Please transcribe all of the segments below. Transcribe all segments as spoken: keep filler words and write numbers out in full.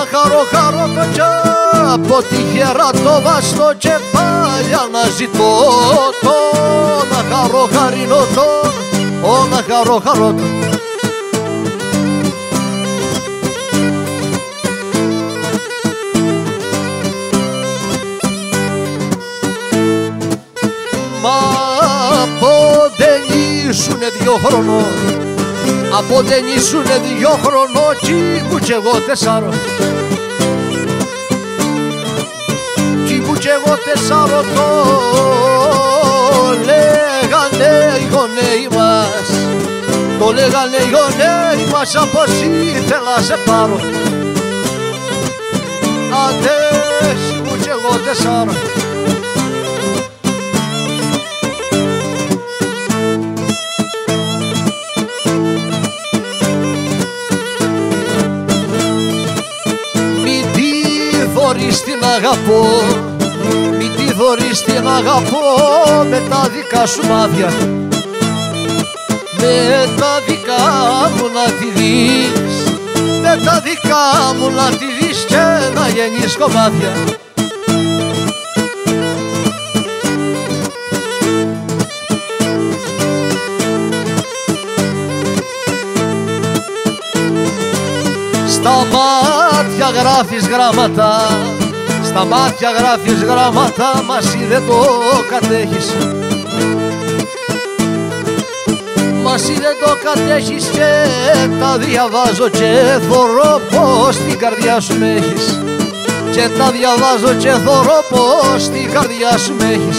χαρώ χαρώ το κι από τυχερά το βαστό και πάλι αναζητώ το να χαρώ χαρινό το, ο να χαρώ χαρώ το. Μα από δεν ήσουνε δυο χρονών, από δεν ήσουνε δυο χρονών κι ήμουν κι εγώ τεσσάρο, κι ήμουν κι εγώ τεσσάρο, το λέγανε οι γονέοι μας, το λέγανε οι γονέοι μας, από ήθελα σε πάρω, αντές ήμουν κι εγώ τεσσάρο. Θωρείς την αγαπώ, μη τη θωρείς την αγαπώ με τα δικά σου μάτια, με τα δικά μου να τη δεις, με τα δικά μου να τη δεις και να γεννείς κομμάτια. Στα μάτια γράφεις γράμματα, στα μάτια γράφεις γράμματα, μα εσύ δεν το κατέχεις, μα εσύ δεν το κατέχεις και τα διαβάζω και θωρώ πως την καρδιά σου με έχεις, και τα διαβάζω και θωρώ πως την καρδιά σου με έχεις.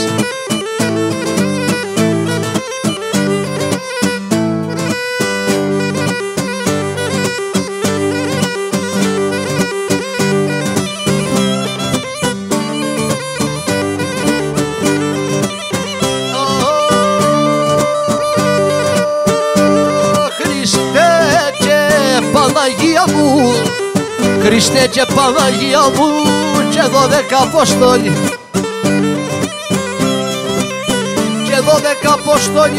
Παναγία μου, Χριστέ και Παναγία μου και δώδεκα Αποστόλοι, και δώδεκα Αποστόλοι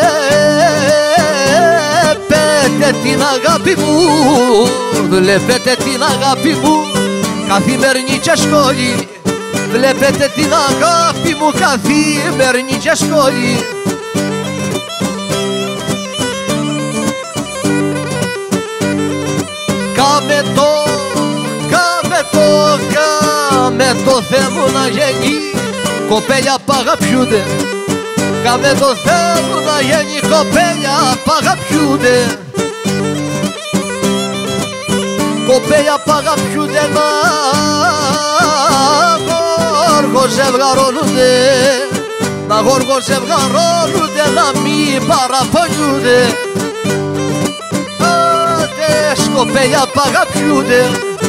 βλέπετε την αγάπη μου, βλέπετε την αγάπη μου καθημερινή και σχόλη, βλέπετε την αγάπη μου καθημερινή και σχόλη. Κάμε το, κάμε το, κάμε το Θεέ μου να γίνει κοπέλια π' αγαπιούνται, κάμε το Θεέ μου να γίνει κοπέλια π' αγαπιούνται, κοπέλια π' αγαπιούνται να γόργο ζευγαρώνονται, να γόργο ζευγαρώνονται, να μη παραπονιούνται, κοπέλια π' αγαπιούνται.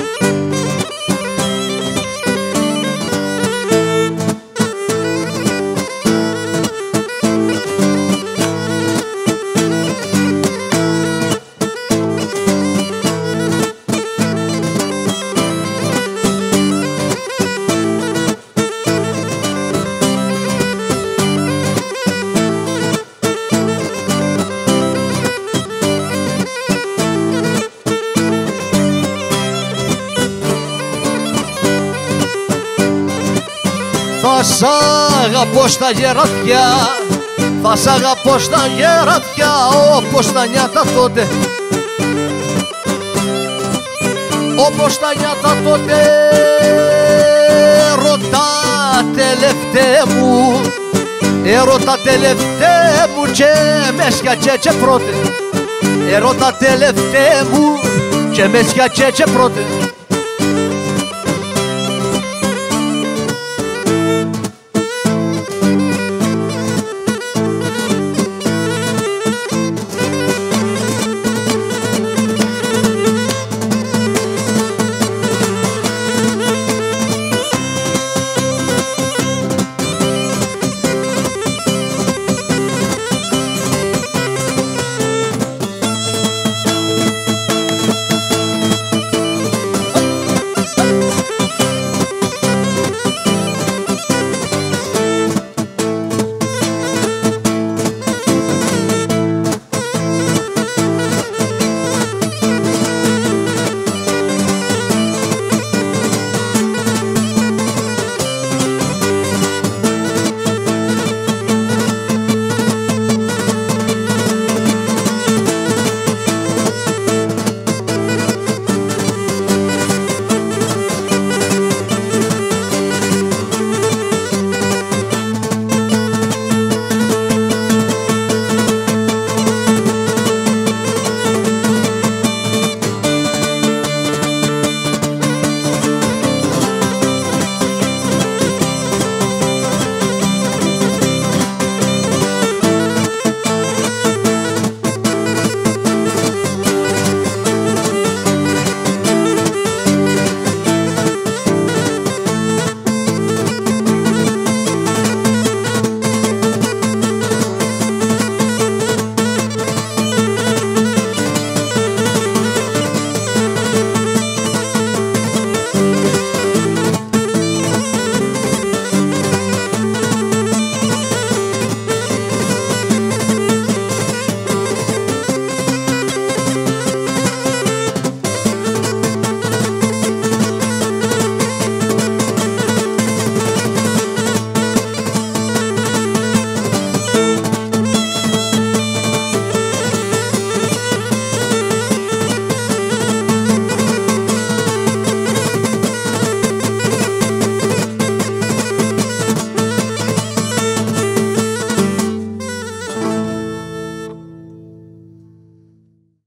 Θα σ' αγαπώ στα γερατιά, θα σ' αγαπώ στα γερατιά όπως τα νιάτα τότε, όπως τα νιάτα τότε. Ρωτά τελευταία μου, έρωτα τελευταία μου και μέσια και και πρώτε, έρωτα τελευταία μου και μέσια και και πρώτε.